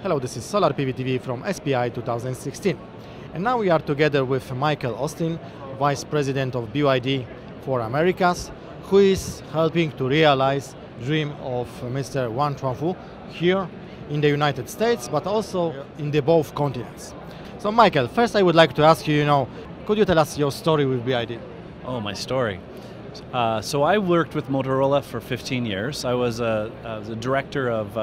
Hello, this is Solar PV TV from SPI 2016. And now we are together with Michael Austin, Vice President of BYD for Americas, who is helping to realize dream of Mr. Wang Chuanfu here in the United States, but also in the both continents. So Michael, first I would like to ask you, could you tell us your story with BYD? Oh, my story. So I worked with Motorola for 15 years. I was a director of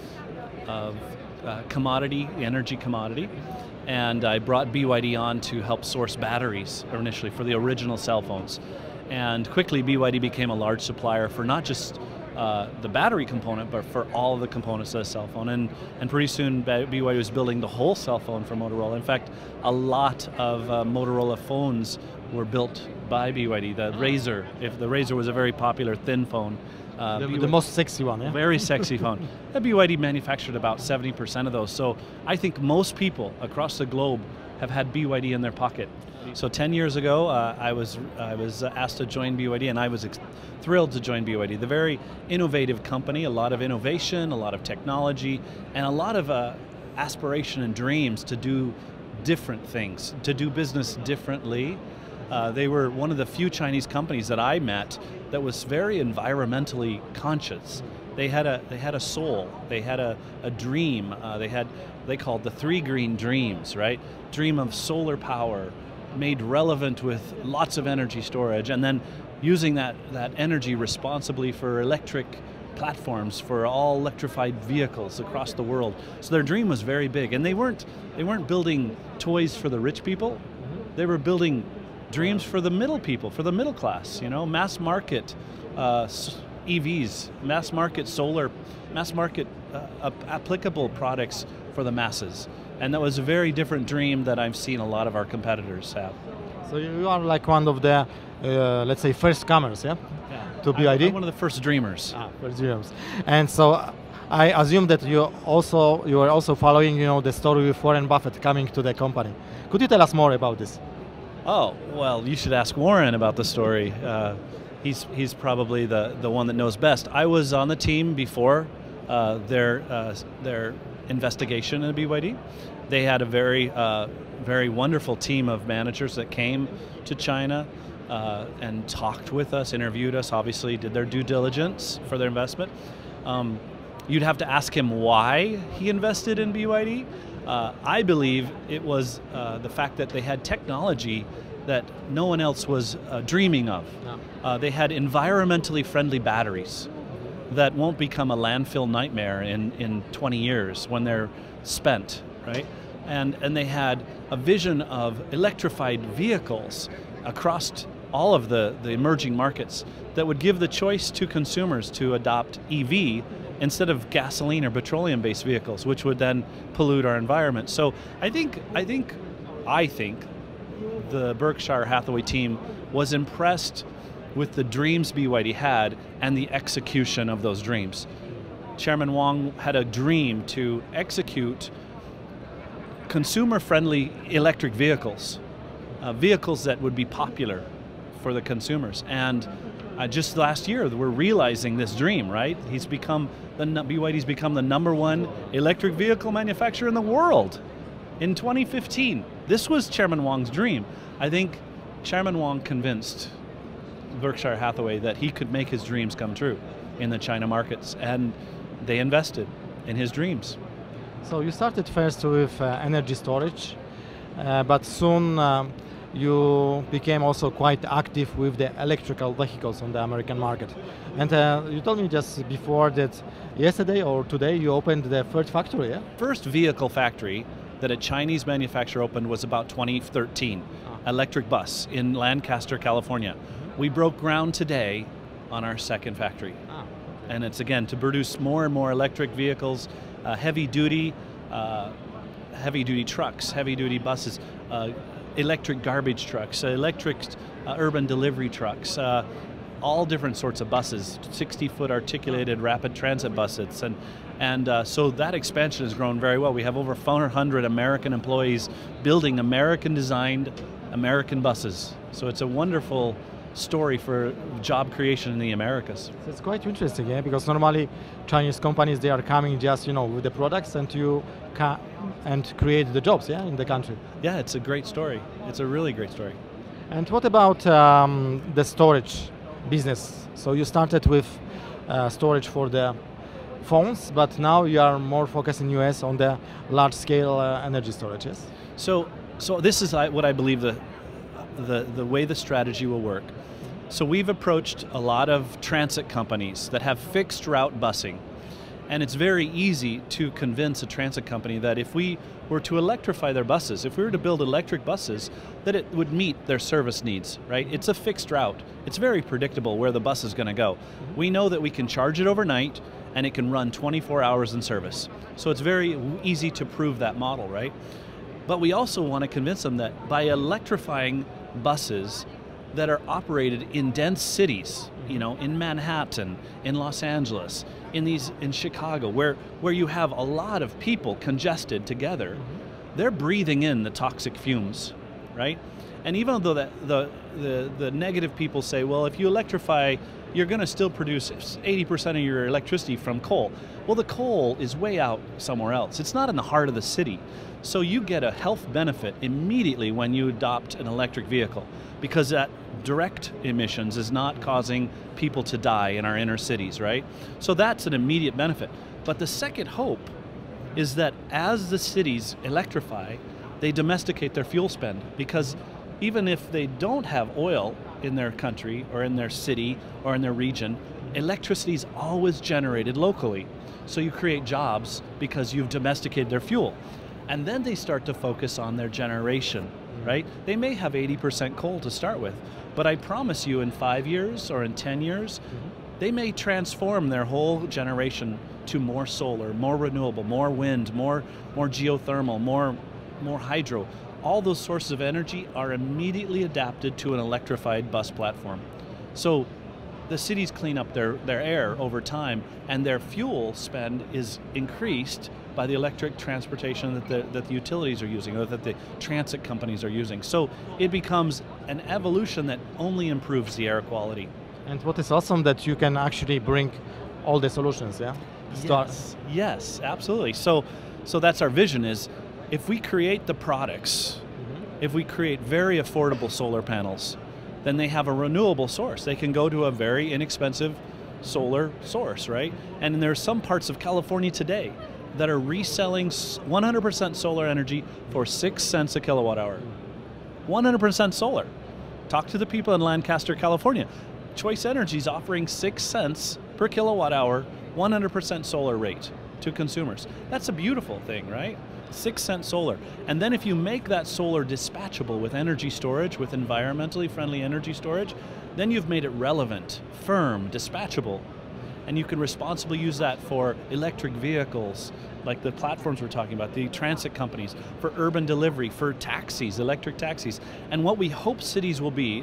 energy commodity, and I brought BYD on to help source batteries initially for the original cell phones. And quickly BYD became a large supplier for not just the battery component, but for all of the components of the cell phone. And pretty soon BYD was building the whole cell phone for Motorola. In fact, a lot of Motorola phones were built by BYD. The Razr, if the Razr was a very popular thin phone. The most sexy one, yeah? Very sexy phone. BYD manufactured about 70% of those. So I think most people across the globe have had BYD in their pocket. So 10 years ago, I was asked to join BYD, and I was thrilled to join BYD. The very innovative company, a lot of innovation, a lot of technology, and a lot of aspiration and dreams to do different things, to do business differently. They were one of the few Chinese companies that I met that was very environmentally conscious. They had a soul. They had a dream. They called the 3 green dreams, right? Dream of solar power, made relevant with lots of energy storage, and then using that energy responsibly for electric platforms for all electrified vehicles across the world. So their dream was very big, and they weren't building toys for the rich people. They were building dreams for the middle people, for the middle class, mass market EVs, mass market solar, mass market applicable products for the masses. And that was a very different dream that I've seen a lot of our competitors have. So you are like one of the, let's say, first comers, yeah? To BYD? I'm one of the first dreamers. First dreamers. And so I assume that you are also following, the story with Warren Buffett coming to the company. Could you tell us more about this? Oh, well, you should ask Warren about the story. He's probably the one that knows best. I was on the team before their investigation in BYD. They had a very wonderful team of managers that came to China and talked with us, interviewed us, obviously did their due diligence for their investment. You'd have to ask him why he invested in BYD. I believe it was the fact that they had technology that no one else was dreaming of. No. They had environmentally friendly batteries that won't become a landfill nightmare in 20 years when they're spent, right? And they had a vision of electrified vehicles across all of the emerging markets that would give the choice to consumers to adopt EV instead of gasoline or petroleum-based vehicles, which would then pollute our environment. So I think the Berkshire Hathaway team was impressed with the dreams BYD had and the execution of those dreams. Chairman Wang had a dream to execute consumer-friendly electric vehicles, vehicles that would be popular for the consumers. And just last year, we're realizing this dream, right? BYD's become the #1 electric vehicle manufacturer in the world in 2015. This was Chairman Wang's dream. I think Chairman Wang convinced Berkshire Hathaway that he could make his dreams come true in the China markets, and they invested in his dreams. So you started first with energy storage, but soon you became also quite active with the electrical vehicles on the American market. And you told me just before that yesterday or today you opened the third factory, yeah? First vehicle factory that a Chinese manufacturer opened was about 2013, electric bus in Lancaster, California. We broke ground today on our second factory. And it's, again, to produce more and more electric vehicles, heavy-duty trucks, heavy-duty buses, electric garbage trucks, electric urban delivery trucks, all different sorts of buses, 60-foot articulated rapid transit buses. And so that expansion has grown very well. We have over 400 American employees building American-designed American buses. So it's a wonderful story for job creation in the Americas. So it's quite interesting, yeah, because normally Chinese companies, they are coming just, with the products and and create the jobs, yeah, in the country. Yeah, it's a great story. It's a really great story. And what about the storage business? So you started with storage for the phones, but now you are more focused in US on the large-scale energy storage, yes? So this is what I believe the way the strategy will work. So we've approached a lot of transit companies that have fixed route busing. And it's very easy to convince a transit company that if we were to electrify their buses, if we were to build electric buses, that it would meet their service needs, right? It's a fixed route. It's very predictable where the bus is going to go. We know that we can charge it overnight and it can run 24 hours in service. So it's very easy to prove that model, right? But we also want to convince them that by electrifying buses that are operated in dense cities, in Manhattan, in Los Angeles, in Chicago, where you have a lot of people congested together, they're breathing in the toxic fumes, right? And even though the negative people say, well, if you electrify, you're going to still produce 80% of your electricity from coal. Well, the coal is way out somewhere else. It's not in the heart of the city. So you get a health benefit immediately when you adopt an electric vehicle, because that direct emissions is not causing people to die in our inner cities, right? So that's an immediate benefit. But the second hope is that as the cities electrify, they domesticate their fuel spend, because even if they don't have oil in their country or in their city or in their region, electricity is always generated locally. So you create jobs because you've domesticated their fuel. And then they start to focus on their generation, right? They may have 80% coal to start with, but I promise you in 5 years or in 10 years, they may transform their whole generation to more solar, more renewable, more wind, more geothermal, more hydro. All those sources of energy are immediately adapted to an electrified bus platform. So the cities clean up their air over time, and their fuel spend is increased by the electric transportation that the utilities are using, or that the transit companies are using. So it becomes an evolution that only improves the air quality. And what is awesome that you can actually bring all the solutions, yeah? Yes, absolutely. So that's our vision, is if we create the products, if we create very affordable solar panels, then they have a renewable source. They can go to a very inexpensive solar source, right? And there are some parts of California today that are reselling 100% solar energy for 6 cents a kilowatt hour. 100% solar. Talk to the people in Lancaster, California. Choice Energy is offering 6 cents per kilowatt hour, 100% solar rate to consumers. That's a beautiful thing, right? 6 cent solar. And then if you make that solar dispatchable with energy storage, with environmentally friendly energy storage, then you've made it relevant, firm, dispatchable. And you can responsibly use that for electric vehicles, like the platforms we're talking about, the transit companies, for urban delivery, for taxis, electric taxis. And what we hope cities will be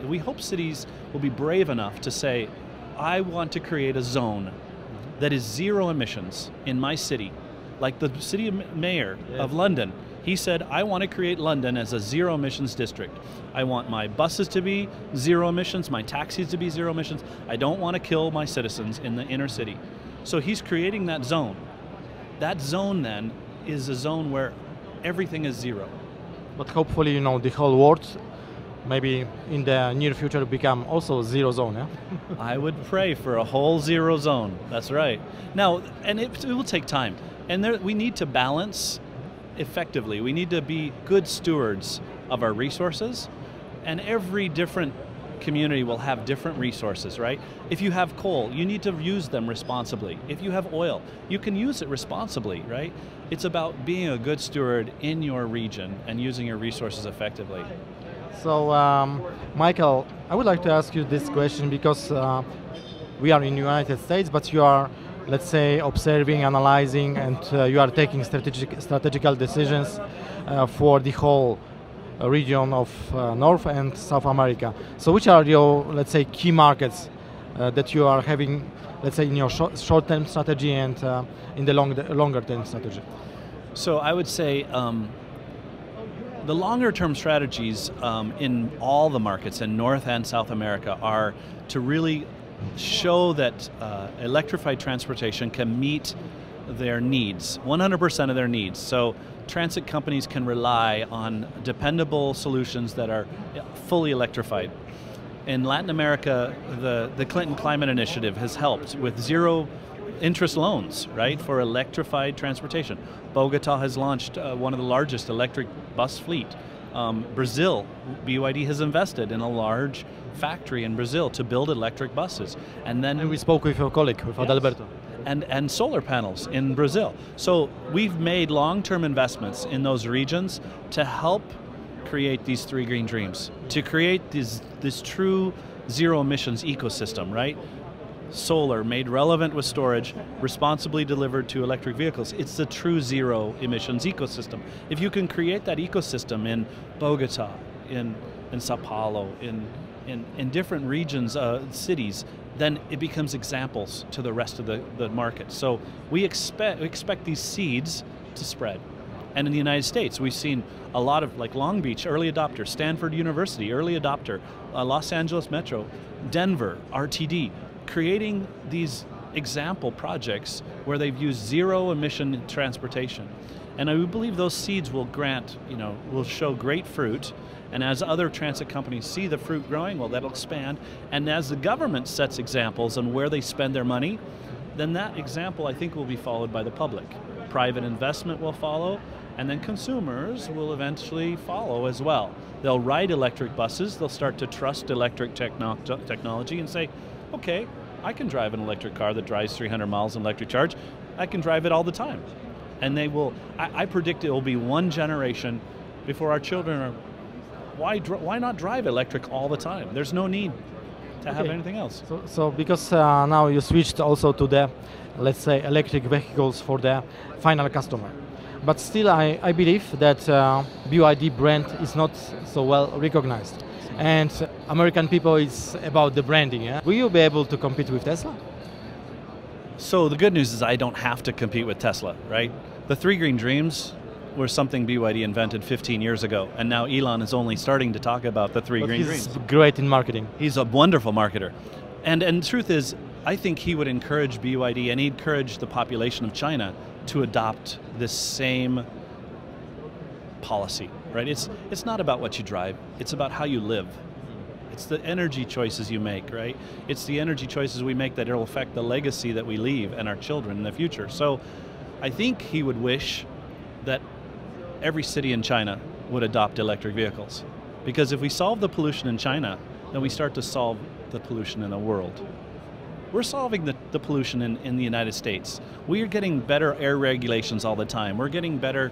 brave enough to say, I want to create a zone that is zero emissions in my city. Like the city mayor of London, he said, I want to create London as a zero emissions district. I want my buses to be zero emissions, my taxis to be zero emissions. I don't want to kill my citizens in the inner city. So he's creating that zone. That zone then is a zone where everything is zero. But hopefully, the whole world, maybe in the near future, become also zero zone, yeah? I would pray for a whole zero zone, that's right. Now, and it will take time. And we need to balance effectively. We need to be good stewards of our resources, and every different community will have different resources, right? If you have coal, you need to use them responsibly. If you have oil, you can use it responsibly, right? It's about being a good steward in your region and using your resources effectively. So, Michael, I would like to ask you this question because we are in the United States, but you are, let's say, observing, analyzing, and you are taking strategical decisions for the whole region of North and South America. So which are your, let's say, key markets that you are having, let's say, in your short-term strategy and in the longer-term strategy? So I would say The longer term strategies in all the markets in North and South America are to really show that electrified transportation can meet their needs, 100% of their needs. So transit companies can rely on dependable solutions that are fully electrified. In Latin America, the Clinton Climate Initiative has helped with zero interest loans, right, for electrified transportation. Bogota has launched one of the largest electric bus fleet. Brazil, BYD has invested in a large factory in Brazil to build electric buses. And we spoke with your colleague, with Adalberto. And solar panels in Brazil. So we've made long-term investments in those regions to help create these three green dreams, to create this true zero emissions ecosystem, right? Solar made relevant with storage, responsibly delivered to electric vehicles. It's the true zero emissions ecosystem. If you can create that ecosystem in Bogota, in Sao Paulo, in different regions, cities, then it becomes examples to the rest of the market. So we expect these seeds to spread. And in the United States, we've seen a lot of, like Long Beach, early adopter, Stanford University, early adopter, Los Angeles Metro, Denver, RTD, creating these example projects where they've used zero emission transportation. And I believe those seeds will will show great fruit. And as other transit companies see the fruit growing, well, that'll expand. And as the government sets examples on where they spend their money, then that example, I think, will be followed by the public. Private investment will follow, and then consumers will eventually follow as well. They'll ride electric buses, they'll start to trust electric technology and say, okay, I can drive an electric car that drives 300 miles in electric charge. I can drive it all the time. And they will, I predict it will be one generation before our children are, why not drive electric all the time? There's no need to have anything else. So because now you switched also to the, let's say, electric vehicles for the final customer. But still, I believe that BYD brand is not so well recognized. And American people, it's about the branding. Yeah? Will you be able to compete with Tesla? So the good news is I don't have to compete with Tesla, right? The three green dreams were something BYD invented 15 years ago, and now Elon is only starting to talk about the three green dreams. He's great in marketing. He's a wonderful marketer. And the truth is, I think he would encourage BYD and he'd encourage the population of China to adopt this same policy, right? It's not about what you drive, it's about how you live. It's the energy choices you make, right? It's the energy choices we make that will affect the legacy that we leave and our children in the future. So I think he would wish that every city in China would adopt electric vehicles. Because if we solve the pollution in China, then we start to solve the pollution in the world. We're solving the pollution in the United States. We are getting better air regulations all the time. We're getting better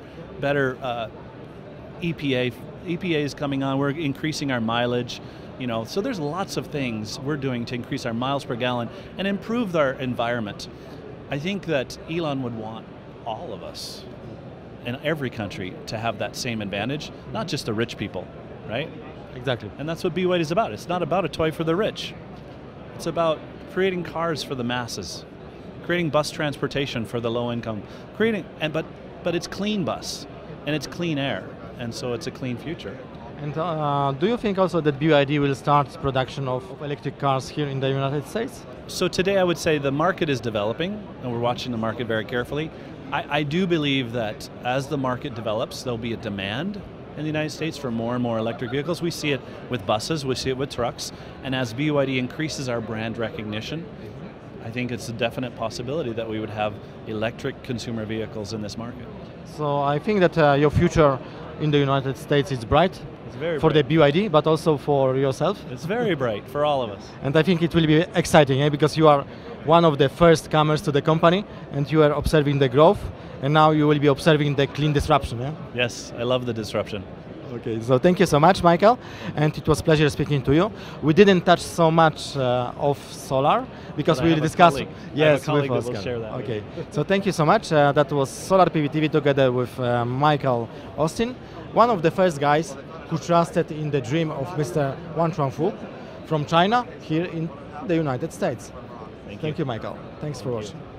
EPA. EPA is coming on. We're increasing our mileage. So there's lots of things we're doing to increase our miles per gallon and improve our environment. I think that Elon would want all of us in every country to have that same advantage, not just the rich people, right? Exactly. And that's what BYD is about. It's not about a toy for the rich. It's about creating cars for the masses, creating bus transportation for the low income, but it's clean bus and it's clean air, and so it's a clean future. And do you think also that BYD will start production of electric cars here in the United States? So today I would say the market is developing, and we're watching the market very carefully. I do believe that as the market develops, there'll be a demand in the United States for more and more electric vehicles. We see it with buses, we see it with trucks, and as BYD increases our brand recognition, I think it's a definite possibility that we would have electric consumer vehicles in this market. So I think that your future in the United States is bright. It's very for bright. the BYD, but also for yourself. It's very bright for all of us. And I think it will be exciting, because you are one of the first comers to the company, and you are observing the growth, and now you will be observing the clean disruption. Yeah? Yes, I love the disruption. Okay, so thank you so much, Michael, and it was a pleasure speaking to you. We didn't touch so much of solar because we will discuss. Yes, with Oscar. Oscar. We'll share that. Okay, so thank you so much. That was Solar PV TV together with Michael Austin, one of the first guys who trusted in the dream of Mr. Wang Chuanfu from China here in the United States. Thank you, Michael. Thanks for watching.